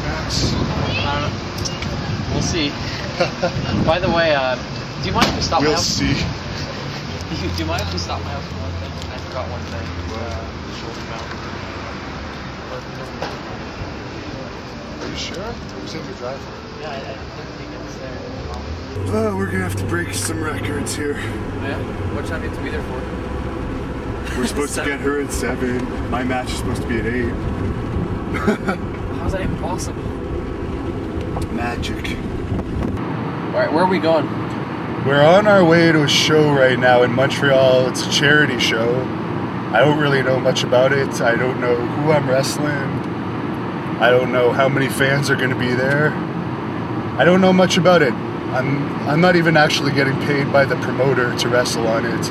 match? I don't know. We'll see. By the way, do you mind if we stop my house? We'll see. Do you mind if we stop my house for one thing? I forgot one thing. Shoulder mount. Are you sure? It was in your driveway. Yeah, I didn't think it was there. We're gonna have to break some records here. Yeah? What time do you have to be there for? We're supposed to get her at 7. My match is supposed to be at 8. How's that impossible? Magic. Alright, where are we going? We're on our way to a show right now in Montreal. It's a charity show. I don't really know much about it. I don't know who I'm wrestling. I don't know how many fans are going to be there. I don't know much about it. I'm not even actually getting paid by the promoter to wrestle on it.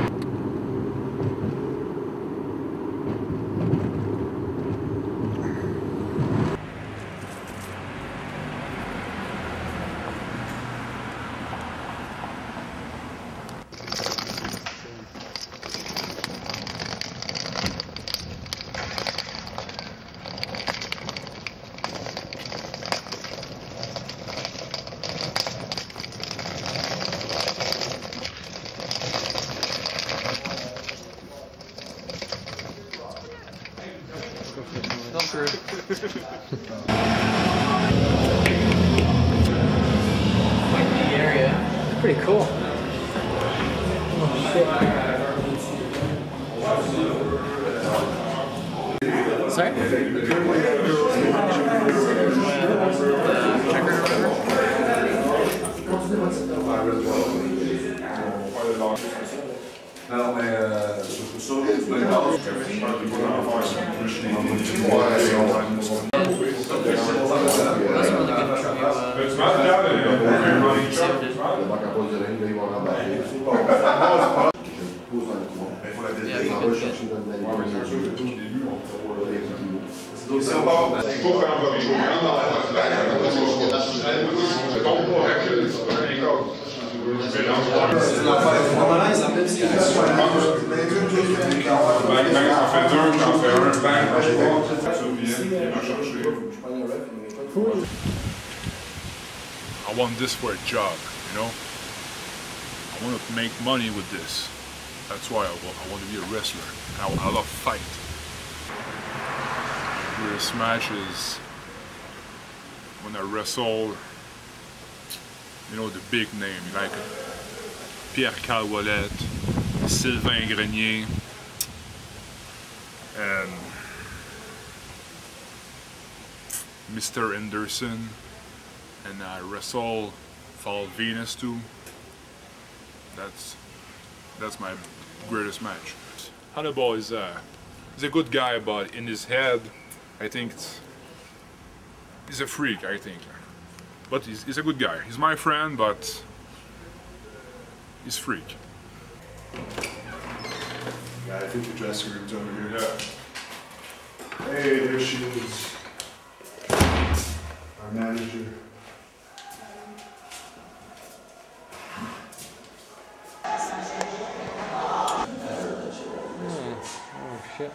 Quite the area. It's pretty cool. Oh shit. Sorry? Non, mais I want this for a job, you know? I want to make money with this. That's why I want to be a wrestler. And I love fight. Greatest match is when I wrestle, you know, the big name, like Pierre Calwallet, Sylvain Grenier, and Mr. Anderson, and I wrestle Fall Venus too. That's my greatest match. Hannibal is he's a good guy, but in his head, I think he's a freak, I think. But he's a good guy. He's my friend, but he's freak. Yeah, I think the dressing room's over here. Yeah. Hey, there she is. Our manager. Oh shit.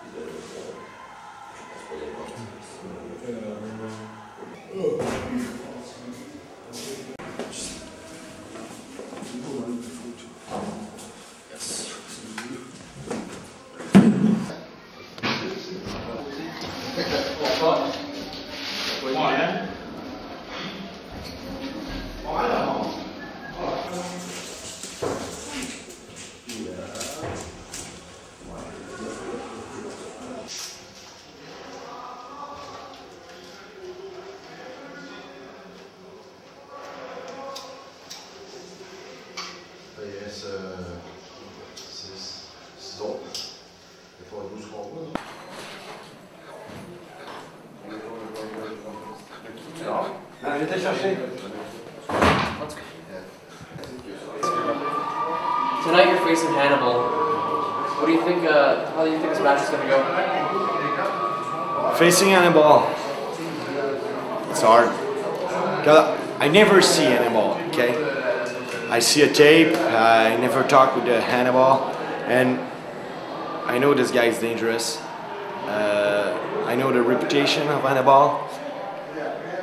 Tonight you're facing Hannibal. What do you think? How do you think this match is going to go? Facing Hannibal, it's hard. I never see Hannibal. Okay, I see a tape. I never talk with the Hannibal, and I know this guy is dangerous. I know the reputation of Hannibal.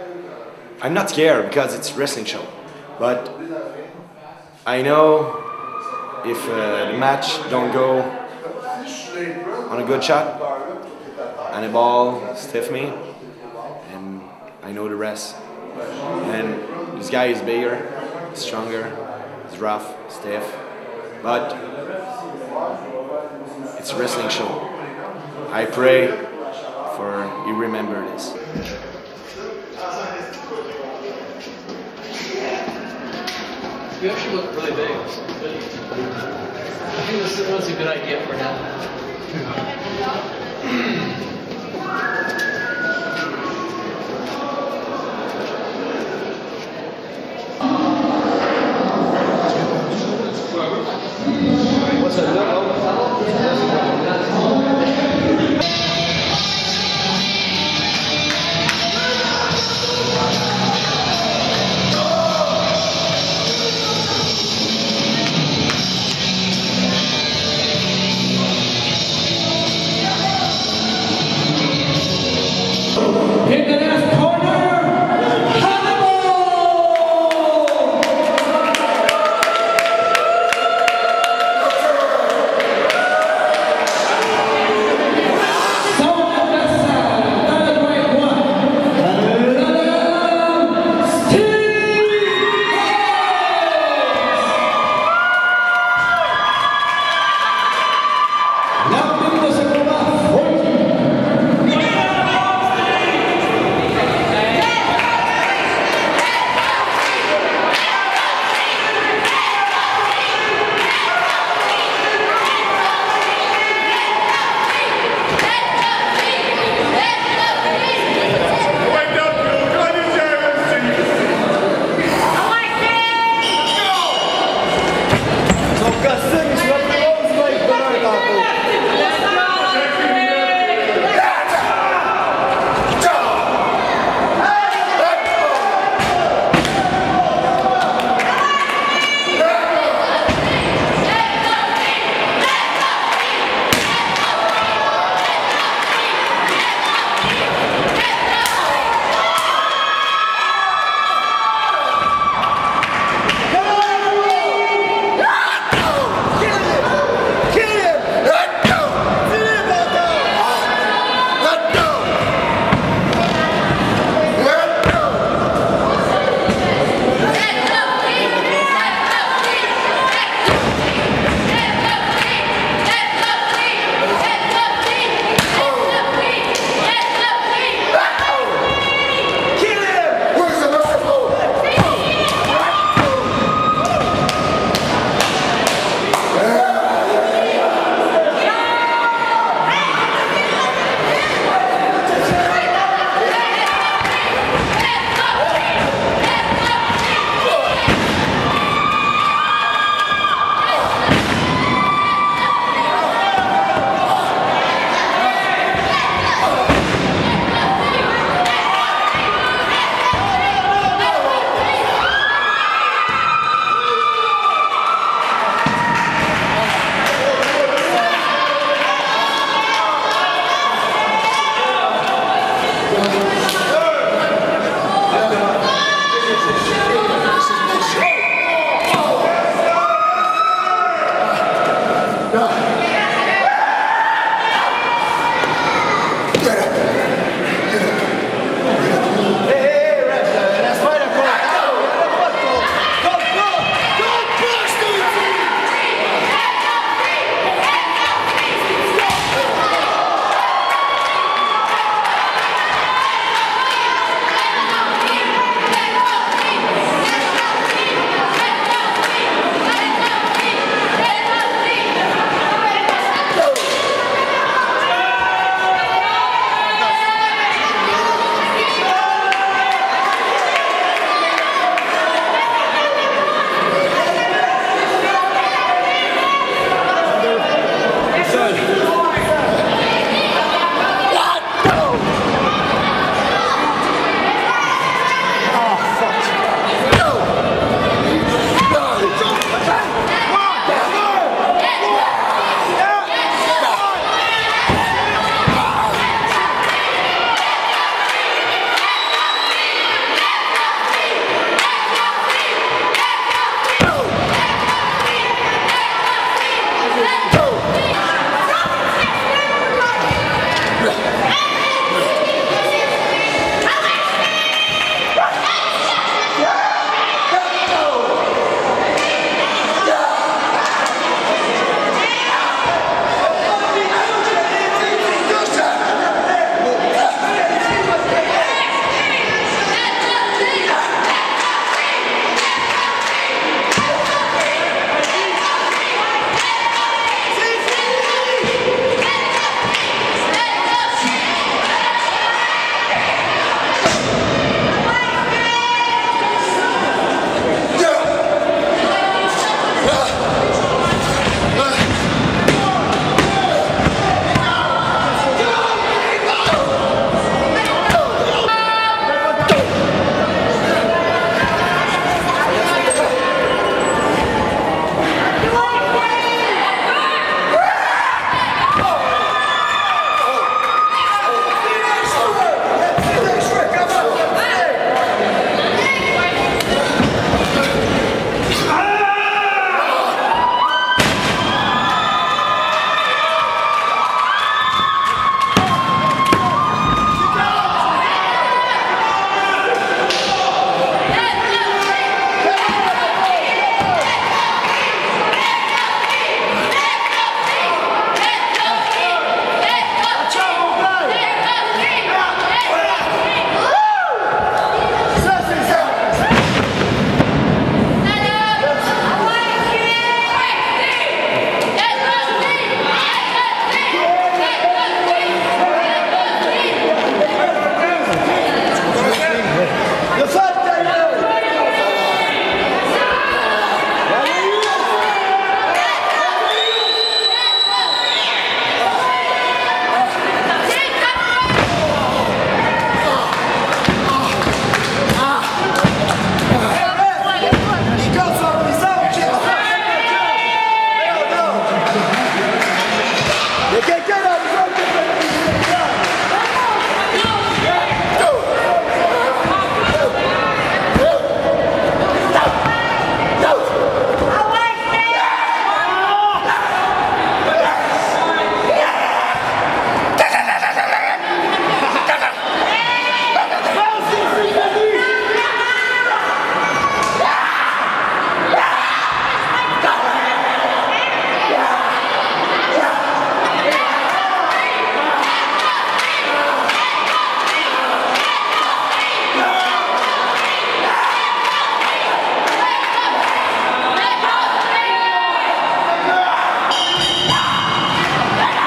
I'm not scared because it's a wrestling show, but I know if the match don't go on a good shot, Hannibal stiff me, and I know the rest. And this guy is bigger, stronger, he's rough, stiff, but it's a wrestling show. I pray for you remember this. You actually look really big. I think this was a good idea for now. What's that?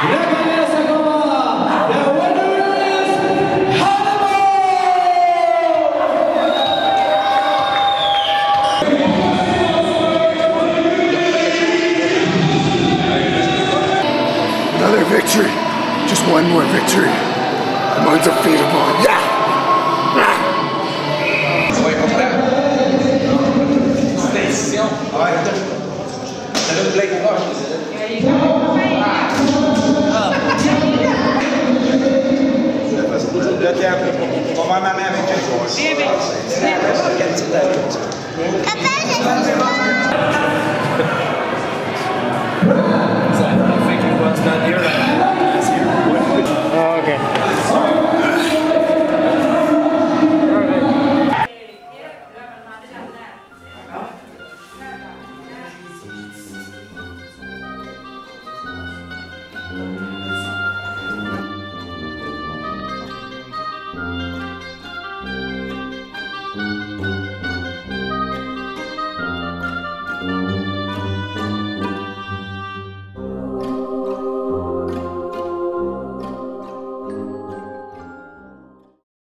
Another victory. Just one more victory. I'm undefeatable. Yeah! Stay still. Ça donne plein de poches.